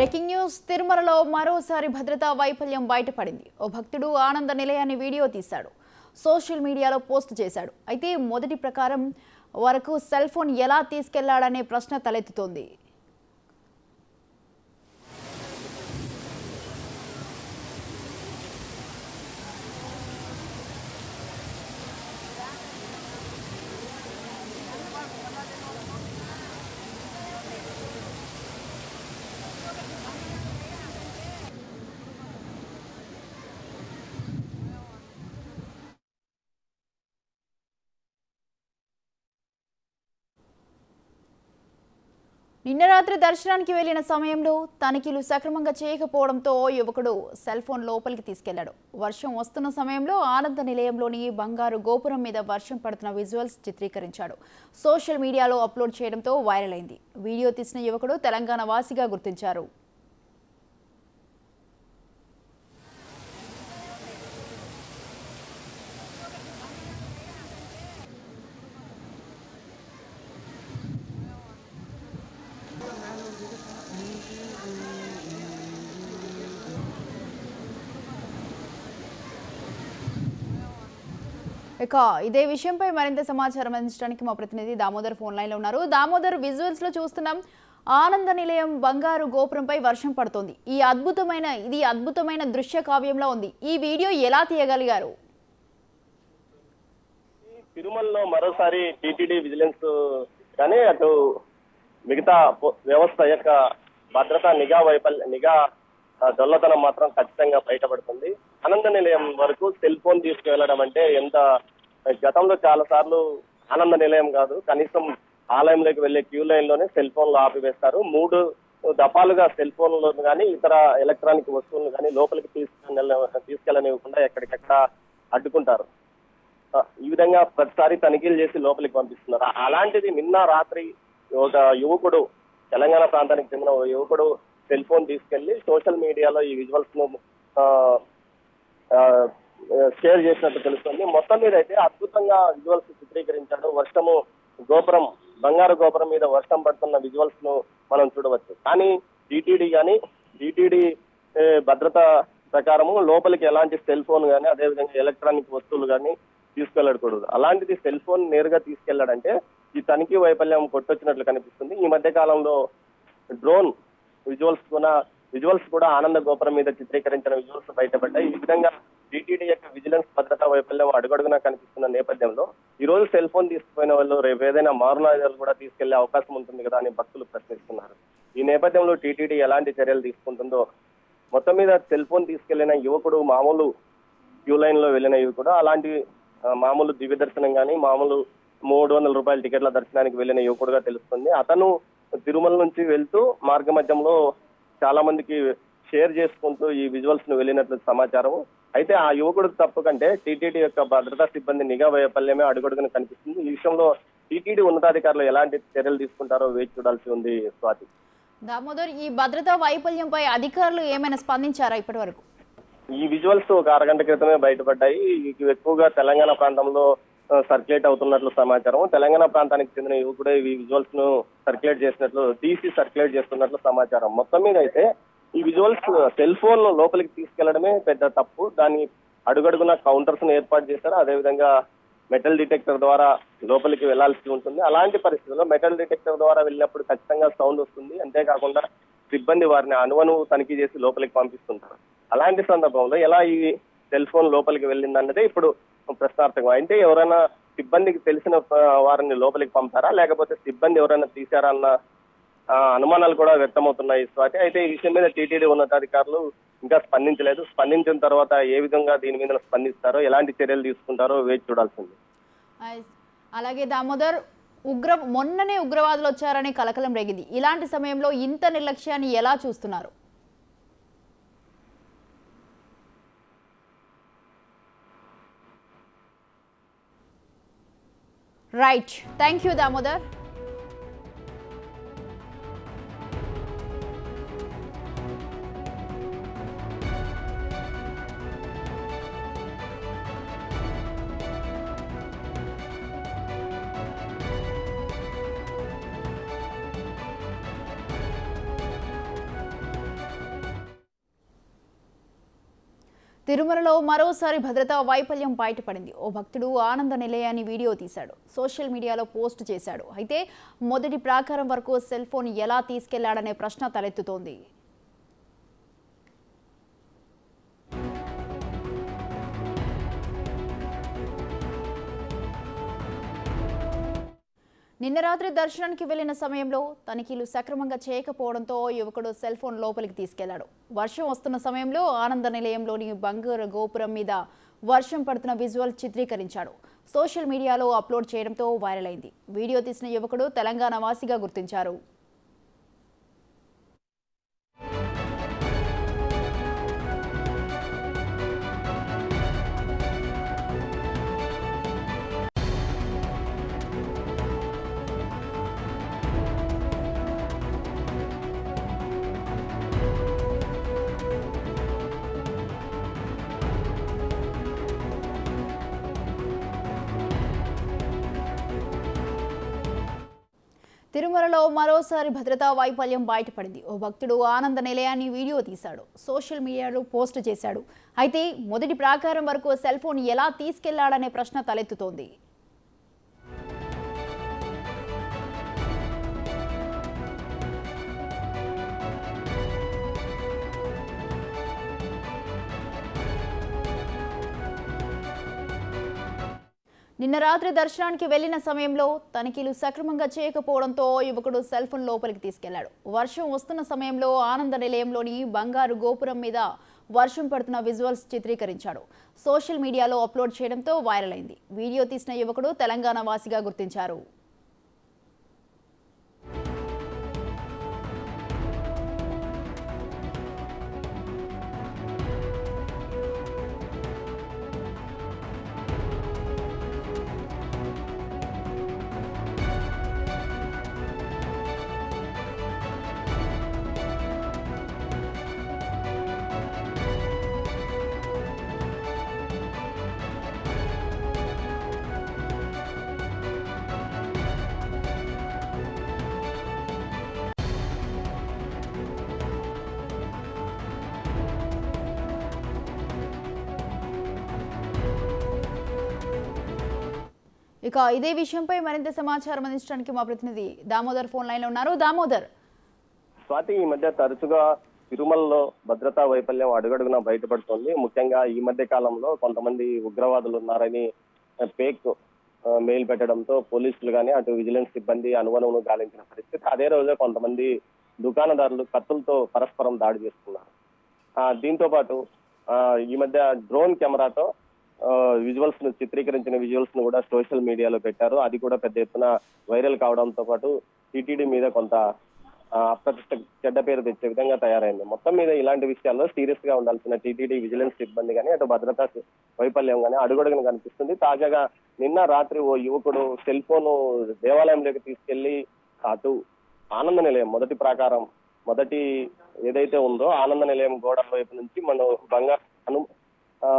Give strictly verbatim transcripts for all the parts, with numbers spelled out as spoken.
Breaking news తిరుమలలో మరోసారి భద్రతా వైఫల్యం బయటపడింది. ఓ భక్తుడు ఆనంద నిలయాన్ని వీడియో తీశాడు, సోషల్ మీడియాలో పోస్ట్ చేశాడు. అయితే మొదటి ప్రకారం వరకు సెల్ ఫోన్ ఎలా తీసుకెళ్లాడనే ప్రశ్న తలెత్తుతోంది. నిన్న రాత్రి దర్శనానికి వెళ్లిన సమయంలో తనిఖీలు సక్రమంగా చేయకపోవడంతో యువకుడు సెల్ ఫోన్ లోపలికి తీసుకెళ్లాడు. వర్షం వస్తున్న సమయంలో ఆనంద నిలయంలోని బంగారు గోపురం మీద వర్షం పడుతున్న విజువల్స్ చిత్రీకరించాడు. సోషల్ మీడియాలో అప్లోడ్ చేయడంతో వైరల్ అయింది. వీడియో తీసిన యువకుడు తెలంగాణ వాసిగా గుర్తించారు. ఇక ఇదే విషయంపై మరింత సమాచారం అందించడానికి మా ప్రతినిధి దామోదర్ ఫోన్ లైన్లో ఉన్నారు. దామోదర్, విజువల్స్ లో చూస్తున్నాం ఆనంద నిలయం బంగారు గోపురంపై వర్షం పడుతోంది. ఈ అద్భుతమైన ఇది అద్భుతమైన దృశ్య కావ్యంలో ఉంది. ఈ వీడియో ఎలా తీయగలిగారు? తిరుమలలో మరోసారి టీటీడీ విజిలెన్స్ కానీ అటు మిగతా వ్యవస్థ యొక్క భద్రతా నిఘా వైఫల్య నిఘా దొల్లతనం మాత్రం ఖచ్చితంగా బయటపడుతుంది. ఆనంద నిలయం వరకు సెల్ ఫోన్ తీసుకువెళ్ళడం అంటే ఎంత గతంలో చాలా సార్లు ఆనంద నిలయం కాదు, కనీసం ఆలయంలోకి వెళ్లే క్యూ లైన్ లోనే సెల్ ఫోన్లు ఆపివేస్తారు. మూడు దఫాలుగా సెల్ ఫోన్లను కానీ ఇతర ఎలక్ట్రానిక్ వస్తువులను కానీ లోపలికి తీసుకెళ్ళ తీసుకెళ్ళనివ్వకుండా ఎక్కడికెక్కడ అడ్డుకుంటారు. ఈ విధంగా ప్రతిసారి తనిఖీలు చేసి లోపలికి పంపిస్తున్నారు. అలాంటిది నిన్న రాత్రి ఒక యువకుడు, తెలంగాణ ప్రాంతానికి చెందిన ఒక యువకుడు సెల్ ఫోన్ తీసుకెళ్లి సోషల్ మీడియాలో ఈ విజువల్స్ ను షేర్ చేసినట్టు తెలుస్తుంది. మొత్తం మీద అయితే అద్భుతంగా విజువల్స్ చిత్రీకరించాడు. వర్షము గోపురం బంగారు గోపురం మీద వర్షం పడుతున్న విజువల్స్ ను మనం చూడవచ్చు. కానీ టీటీడీ కానీ టీటీడీ భద్రత ప్రకారము లోపలికి ఎలాంటి సెల్ ఫోన్ కానీ అదేవిధంగా ఎలక్ట్రానిక్ వస్తువులు కానీ తీసుకెళ్లకూడదు. అలాంటిది సెల్ ఫోన్ నేరుగా తీసుకెళ్లాడంటే ఈ తనిఖీ వైఫల్యం కొట్టొచ్చినట్లు కనిపిస్తుంది. ఈ మధ్య కాలంలో డ్రోన్ విజువల్స్ కూడా విజువల్స్ కూడా ఆనంద గోపురం మీద చిత్రీకరించిన విజువల్స్ బయటపడ్డాయి. ఈ విధంగా టీటీడీ యొక్క విజిలెన్స్ భద్రతా వైఫల్యం అడుగడుగునా కనిపిస్తున్న నేపథ్యంలో ఈ రోజు సెల్ ఫోన్ తీసుకుపోయిన వాళ్ళు రేపు ఏదైనా మారణాయుధాలు కూడా తీసుకెళ్లే అవకాశం ఉంటుంది కదా అని భక్తులు ప్రశ్నిస్తున్నారు. ఈ నేపథ్యంలో టీటీడీ ఎలాంటి చర్యలు తీసుకుంటుందో, మొత్తం మీద సెల్ ఫోన్ తీసుకెళ్లిన యువకుడు మామూలు క్యూ లైన్ లో వెళ్ళిన యువకుడు, అలాంటి మామూలు దివ్య దర్శనం కానీ మామూలు మూడు వందల రూపాయల టికెట్ల దర్శనానికి వెళ్ళిన యువకుడుగా తెలుస్తుంది. అతను తిరుమల నుంచి వెళ్తూ మార్గ మధ్యంలో చాలా మందికి షేర్ చేసుకుంటూ ఈ విజువల్స్ ను వెళ్ళినట్లు సమాచారం. అయితే ఆ యువకుడు తప్పు కంటే టీటీడీ యొక్క భద్రతా సిబ్బంది నిఘా వైఫల్యమే అడుగడుగున కనిపిస్తుంది. ఈ విషయంలో టీటీడీ ఉన్నతాధికారులు ఎలాంటి చర్యలు తీసుకుంటారో వేచి చూడాల్సి ఉంది. స్వాతి, దామోదర్, ఈ భద్రతా వైఫల్యంపై అధికారులు ఏమైనా స్పందించారా ఇప్పటి వరకు? ఈ విజువల్స్ ఒక అరగంట క్రితమే బయటపడ్డాయి. ఎక్కువగా తెలంగాణ ప్రాంతంలో సర్క్యులేట్ అవుతున్నట్లు సమాచారం. తెలంగాణ ప్రాంతానికి చెందిన యువకుడే ఈ విజువల్స్ ను సర్క్యులేట్ చేసినట్లు తీసి సర్క్యులేట్ చేస్తున్నట్లు సమాచారం. మొత్తం మీద అయితే ఈ విజువల్స్ సెల్ ఫోన్ లోపలికి తీసుకెళ్లడమే పెద్ద తప్పు. దాన్ని అడుగడుగున కౌంటర్స్ ను ఏర్పాటు చేశారు. అదేవిధంగా మెటల్ డిటెక్టర్ ద్వారా లోపలికి వెళ్లాల్సి ఉంటుంది. అలాంటి పరిస్థితుల్లో మెటల్ డిటెక్టర్ ద్వారా వెళ్ళినప్పుడు ఖచ్చితంగా సౌండ్ వస్తుంది. అంతేకాకుండా సిబ్బంది వారిని అనువను తనిఖీ చేసి లోపలికి పంపిస్తుంటారు. అలాంటి సందర్భంలో ఎలా ఈ సెల్ ఫోన్ లోపలికి వెళ్ళిందన్నదే ఇప్పుడు ప్రశ్నార్థకం. అయితే ఎవరైనా సిబ్బందికి తెలిసిన వారిని లోపలికి పంపారా, లేకపోతే సిబ్బంది ఎవరైనా తీశారా అన్న అనుమానాలు కూడా వ్యక్తమవుతున్నాయి. స్వాతి, అయితే ఈ విషయం మీద టీటీడీ ఉన్నతాధికారులు ఇంకా స్పందించలేదు. స్పందించిన తర్వాత ఏ విధంగా దీని మీద స్పందిస్తారో, ఎలాంటి చర్యలు తీసుకుంటారో వేచి చూడాల్సింది. అలాగే దామోదర్, ఉగ్ర మొన్ననే ఉగ్రవాదులు వచ్చారని కలకలం రేగింది. ఇలాంటి సమయంలో ఇంత నిర్లక్ష్యాన్ని ఎలా చూస్తున్నారు? Right, thank you Damodar. తిరుమలలో మరోసారి భద్రతా వైఫల్యం బయటపడింది. ఓ భక్తుడు ఆనంద నిలయాన్ని వీడియో తీశాడు, సోషల్ మీడియాలో పోస్ట్ చేశాడు. అయితే మొదటి ప్రాకారం వరకు సెల్ ఫోన్ ఎలా తీసుకెళ్లాడనే ప్రశ్న తలెత్తుతోంది. నిన్న రాత్రి దర్శనానికి వెళ్లిన సమయంలో తనిఖీలు సక్రమంగా చేయకపోవడంతో యువకుడు సెల్ ఫోన్ లోపలికి తీసుకెళ్లాడు. వర్షం వస్తున్న సమయంలో ఆనంద నిలయంలోని బంగారు గోపురం మీద వర్షం పడుతున్న విజువల్ చిత్రీకరించాడు. సోషల్ మీడియాలో అప్లోడ్ చేయడంతో వైరల్ అయింది. వీడియో తీసిన యువకుడు తెలంగాణ వాసిగా గుర్తించారు. తిరుమలలో మరోసారి భద్రతా వైఫల్యం బయటపడింది. ఓ భక్తుడు ఆనంద నిలయాన్ని వీడియో తీశాడు, సోషల్ మీడియాలో పోస్ట్ చేశాడు. అయితే మొదటి ప్రాకారం వరకు సెల్ ఫోన్ ఎలా తీసుకెళ్లాడనే ప్రశ్న తలెత్తుతోంది. నిన్న రాత్రి దర్శనానికి వెళ్లిన సమయంలో తనిఖీలు సక్రమంగా చేయకపోవడంతో యువకుడు సెల్ ఫోన్ లోపలికి తీసుకెళ్లాడు. వర్షం వస్తున్న సమయంలో ఆనంద నిలయంలోని బంగారు గోపురం మీద వర్షం పడుతున్న విజువల్స్ చిత్రీకరించాడు. సోషల్ మీడియాలో అప్లోడ్ చేయడంతో వైరల్ అయింది. వీడియో తీసిన యువకుడు తెలంగాణ వాసిగా గుర్తించారు. ఇక ఇదే విషయంపై మరింత సమాచారం అందించడానికి మా ప్రతినిధి దామోదర్ ఫోన్ లైన్ లో ఉన్నారు. దామోదర్, స్వాతి, ఈ మధ్య తరచుగా తిరుమలలో భద్రతా వైఫల్యం అడుగడుగునా బయటపడుతోంది. ముఖ్యంగా ఈ మధ్య కాలంలో కొంతమంది ఉగ్రవాదులు ఉన్నారని ఫేక్ మెయిల్ పెట్టడంతో పోలీసులు కానీ అటు విజిలెన్స్ సిబ్బంది అనుమానం గాలించిన పరిస్థితి. అదే రోజే కొంతమంది దుకాణదారులు కత్తులతో పరస్పరం దాడి చేస్తున్నారు. దీంతో పాటు ఈ మధ్య డ్రోన్ కెమెరాతో విజువల్స్ ను చిత్రీకరించిన విజువల్స్ ను కూడా సోషల్ మీడియాలో పెట్టారు. అది కూడా పెద్ద ఎత్తున వైరల్ కావడంతో పాటు టీటీడీ మీద కొంత అప్రతిష్ట చెడ్డ పేరు తెచ్చే విధంగా తయారైంది. మొత్తం మీద ఇలాంటి విషయాల్లో సీరియస్ గా ఉండాల్సిన టీటీడీ విజిలెన్స్ సిబ్బంది కానీ అటు భద్రతా వైఫల్యం కానీ అడుగడుగున కనిపిస్తుంది. తాజాగా నిన్న రాత్రి ఓ యువకుడు సెల్ ఫోన్ దేవాలయంలోకి తీసుకెళ్లి అటు ఆనంద నిలయం మొదటి ప్రాకారం మొదటి ఏదైతే ఉందో ఆనంద నిలయం గోడ వైపు నుంచి మనం బంగారు అను ఆ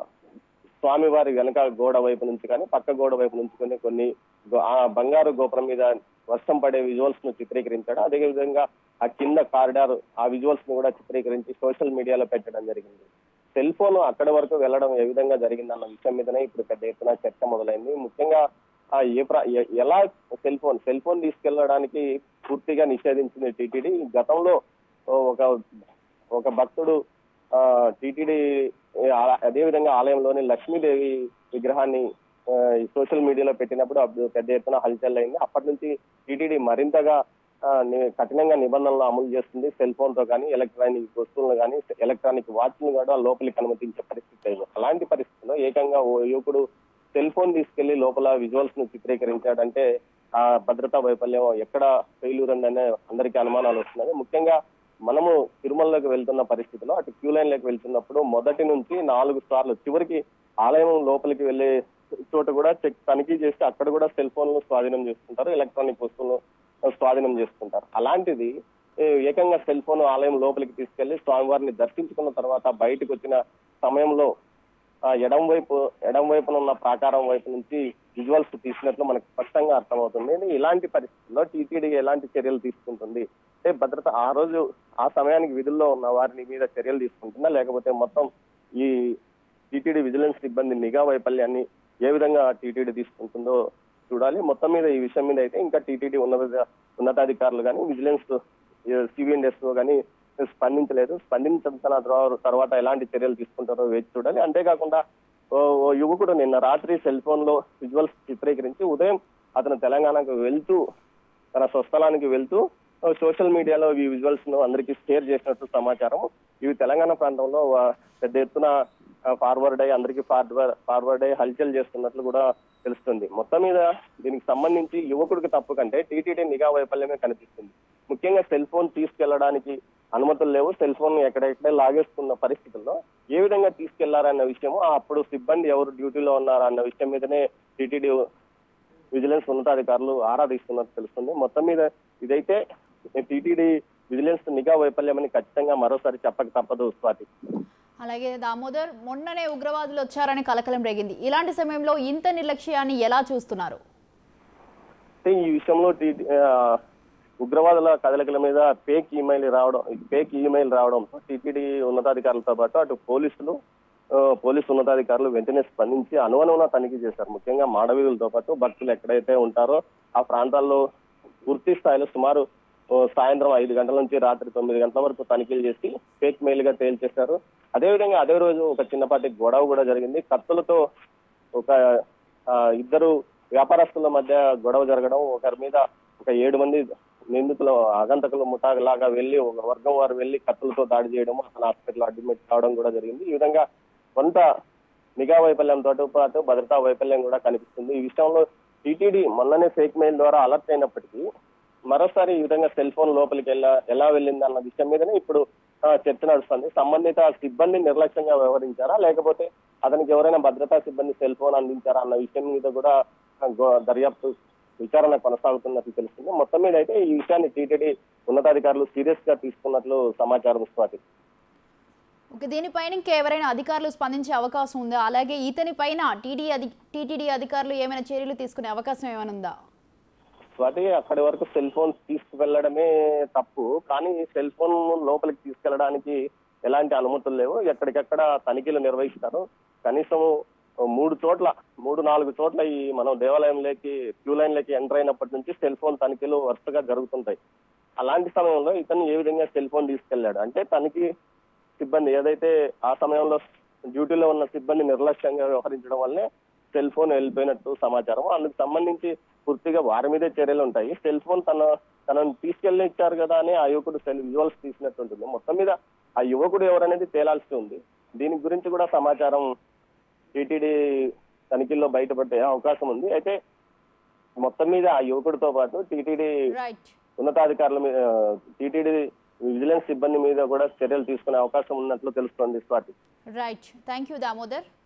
స్వామివారి వెనక గోడ వైపు నుంచి కానీ పక్క గోడ వైపు నుంచి కొన్ని కొన్ని ఆ బంగారు గోపురం మీద వర్షం పడే విజువల్స్ ను చిత్రీకరించాడు. అదే విధంగా ఆ కింద కారిడార్ ఆ విజువల్స్ ను కూడా చిత్రీకరించి సోషల్ మీడియాలో పెట్టడం జరిగింది. సెల్ ఫోన్ అక్కడి వరకు వెళ్లడం ఏ విధంగా జరిగిందన్న విషయం మీదనే ఇప్పుడు పెద్ద ఎత్తున చర్చ మొదలైంది. ముఖ్యంగా ఏ ఎలా సెల్ ఫోన్ సెల్ ఫోన్ తీసుకెళ్లడానికి పూర్తిగా నిషేధించింది టీటీడీ. గతంలో ఒక ఒక భక్తుడు ఆ టీటీడీ అదే విధంగా ఆలయంలోని లక్ష్మీదేవి విగ్రహాన్ని సోషల్ మీడియాలో పెట్టినప్పుడు పెద్ద ఎత్తున హల్చల్ అయింది. అప్పటి నుంచి టీటీడీ మరింతగా కఠినంగా నిబంధనలు అమలు చేస్తుంది. సెల్ ఫోన్ తో కానీ ఎలక్ట్రానిక్ వస్తువులను కానీ ఎలక్ట్రానిక్ వాచ్ ను కూడా లోపలికి అనుమతించే పరిస్థితి లేదు. అలాంటి పరిస్థితుల్లో ఏకంగా ఓ యువకుడు సెల్ ఫోన్ తీసుకెళ్లి లోపల విజువల్స్ ను చిత్రీకరించాడంటే ఆ భద్రతా వైఫల్యం ఎక్కడ ఫెయిల్యూర్ అనే అందరికీ అనుమానాలు వస్తున్నాయి. ముఖ్యంగా మనము తిరుమలలోకి వెళ్తున్న పరిస్థితిలో అటు క్యూ లైన్ లోకి వెళ్తున్నప్పుడు మొదటి నుంచి నాలుగు సార్లు చివరికి ఆలయం లోపలికి వెళ్లే చోట కూడా చెక్ తనిఖీ చేసి అక్కడ కూడా సెల్ ఫోన్లు స్వాధీనం చేసుకుంటారు, ఎలక్ట్రానిక్ వస్తువులు స్వాధీనం చేసుకుంటారు. అలాంటిది ఏకంగా సెల్ ఫోన్ ఆలయం లోపలికి తీసుకెళ్లి స్వామివారిని దర్శించుకున్న తర్వాత బయటకు వచ్చిన సమయంలో ఎడం వైపు ఎడం వైపున ఉన్న ప్రాకారం వైపు నుంచి విజువల్స్ తీసినట్లు మనకు స్పష్టంగా అర్థమవుతుంది. ఇలాంటి పరిస్థితుల్లో టీటీడీ ఎలాంటి చర్యలు తీసుకుంటుంది అంటే భద్రత ఆ రోజు ఆ సమయానికి విధుల్లో ఉన్న వారిని మీద చర్యలు తీసుకుంటుందా లేకపోతే మొత్తం ఈ టీటీడీ విజిలెన్స్ సిబ్బంది నిఘా వైఫల్యాన్ని ఏ విధంగా టీటీడీ తీసుకుంటుందో చూడాలి. మొత్తం మీద ఈ విషయం మీద అయితే ఇంకా టీటీడీ ఉన్నత ఉన్నతాధికారులు కానీ విజిలెన్స్ సిబిఎండ్ఎస్ కానీ స్పందించలేదు. స్పందించిన తర్వాత ఎలాంటి చర్యలు తీసుకుంటారో వేచి చూడాలి. అంతేకాకుండా ఓ యువకుడు నిన్న రాత్రి సెల్ ఫోన్ లో విజువల్స్ చిత్రీకరించి ఉదయం అతను తెలంగాణకు వెళ్తూ తన స్వస్థలానికి వెళ్తూ సోషల్ మీడియాలో ఈ విజువల్స్ ను అందరికీ షేర్ చేసినట్టు సమాచారం. ఇవి తెలంగాణ ప్రాంతంలో పెద్ద ఎత్తున ఫార్వర్డ్ అయ్యి అందరికీ ఫార్వర్డ్ ఫార్వర్డ్ అయ్యి హల్చల్ చేస్తున్నట్లు కూడా తెలుస్తుంది. మొత్తం మీద దీనికి సంబంధించి యువకుడికి తప్పు కంటే టీటీడీ నిఘా వైఫల్యమే కనిపిస్తుంది. ముఖ్యంగా సెల్ ఫోన్ తీసుకెళ్లడానికి అనుమతులు లేవు. సెల్ ఫోన్ ఎక్కడెక్కడే లాగేసుకున్న పరిస్థితుల్లో ఏ విధంగా తీసుకెళ్లారన్న విషయము, అప్పుడు సిబ్బంది ఎవరు డ్యూటీలో ఉన్నారన్న విషయం మీదనే టీటీడీ విజిలెన్స్ ఉన్నతాధికారులు ఆరా తీస్తున్నట్టు తెలుస్తుంది. మొత్తం మీద ఇదైతే టీటీడీ విజిలెన్స్ నిఘా వైఫల్యమని ఖచ్చితంగా మరోసారి చెప్పక తప్పదు స్వాతి. అలాగే దామోదర్, మొన్ననే ఉగ్రవాదులు వచ్చారని కలకలం రేగింది. ఇలాంటి సమయంలో ఇంత నిర్లక్ష్యాన్ని ఎలా చూస్తున్నారు? ఈ విషయంలో ఉగ్రవాదుల కదలికల మీద ఫేక్ ఈమెయిల్ రావడం ఫేక్ ఈమెయిల్ రావడంతో టీటీడీ ఉన్నతాధికారులతో పాటు అటు పోలీసులు పోలీసు ఉన్నతాధికారులు వెంటనే స్పందించి అనువనువున తనిఖీ చేశారు. ముఖ్యంగా మాడవీధులతో పాటు భక్తులు ఎక్కడైతే ఉంటారో ఆ ప్రాంతాల్లో పూర్తి స్థాయిలో సుమారు సాయంత్రం ఐదు గంటల నుంచి రాత్రి తొమ్మిది గంటల వరకు తనిఖీలు చేసి ఫేక్ మెయిల్ గా తేల్చేశారు. అదేవిధంగా అదే రోజు ఒక చిన్నపాటి గొడవ కూడా జరిగింది. కత్తులతో ఒక ఇద్దరు వ్యాపారస్తుల మధ్య గొడవ జరగడం, ఒకరి మీద ఒక ఏడు మంది నిందితులు ఆగంతకులు ముఠాలాగా వెళ్లి ఒక వర్గం వారు వెళ్లి కత్తులతో దాడి చేయడం, అతను హాస్పిటల్ అడ్మిట్ కావడం కూడా జరిగింది. ఈ విధంగా కొంత నిఘా వైఫల్యంతో పాటు భద్రతా వైఫల్యం కూడా కనిపిస్తుంది. ఈ విషయంలో టీటీడీ మొన్ననే ఫేక్ మెయిల్ ద్వారా అలర్ట్ అయినప్పటికీ మరోసారి ఈ విధంగా సెల్ ఫోన్ లోపలికి వెళ్ళా ఎలా వెళ్ళింది అన్న విషయం మీదనే ఇప్పుడు చర్చ నడుస్తుంది. సంబంధిత సిబ్బంది నిర్లక్ష్యంగా వ్యవహరించారా, లేకపోతే అతనికి ఎవరైనా భద్రతా సిబ్బంది సెల్ ఫోన్ అందించారా అన్న విషయం మీద కూడా దర్యాప్తు విచారణ కొనసాగుతున్నట్లు తెలుస్తుంది. మొత్తం మీద అయితే ఈ విషయాన్ని టీటీడీ ఉన్నతాధికారులు సీరియస్ గా తీసుకున్నట్లు సమాచారం స్వాతి. ఓకే, దీనిపైన ఇంకెవరైనా అధికారులు స్పందించే అవకాశం ఉందా? అలాగే ఇతని పైన టీడీ అధి టీటీడీ అధికారులు ఏమైనా చర్యలు తీసుకునే అవకాశం ఏమైనా ఉందా? స్వాతి, అక్కడి వరకు సెల్ ఫోన్ తీసుకువెళ్లడమే తప్పు, కానీ సెల్ ఫోన్ లోపలికి తీసుకెళ్లడానికి ఎలాంటి అనుమతులు లేవు. ఎక్కడికెక్కడ తనిఖీలు నిర్వహిస్తారు. కనీసం మూడు చోట్ల మూడు నాలుగు చోట్ల ఈ మనం దేవాలయంలోకి క్యూ లైన్ లోకి ఎంటర్ అయినప్పటి నుంచి సెల్ ఫోన్ తనిఖీలు వరుసగా జరుగుతుంటాయి. అలాంటి సమయంలో ఇతను ఏ విధంగా సెల్ ఫోన్ తీసుకెళ్లాడు అంటే తనిఖీ సిబ్బంది ఏదైతే ఆ సమయంలో డ్యూటీలో ఉన్న సిబ్బంది నిర్లక్ష్యంగా వ్యవహరించడం వల్లే సెల్ ఫోన్ వెళ్ళిపోయినట్టు సమాచారం. అందుకు సంబంధించి పూర్తిగా వారి మీదే చర్యలు ఉంటాయి. సెల్ ఫోన్ తన తనను తీసుకెళ్లి ఇచ్చారు కదా అని ఆ యువకుడు సెల్ విజువల్స్ తీసినట్టు ఉంటుంది. మొత్తం మీద ఆ యువకుడు ఎవరనేది తేలాల్సి ఉంది. దీని గురించి కూడా సమాచారం టీటీడీ తనిఖీల్లో బయటపడే అవకాశం ఉంది. అయితే మొత్తం మీద ఆ యువకుడితో పాటు టీటీడీ ఉన్నతాధికారుల మీద టీటీడీ విజిలెన్స్ సిబ్బంది మీద కూడా చర్యలు తీసుకునే అవకాశం ఉన్నట్లు తెలుస్తోంది Swathi. Right, thank you Damodar.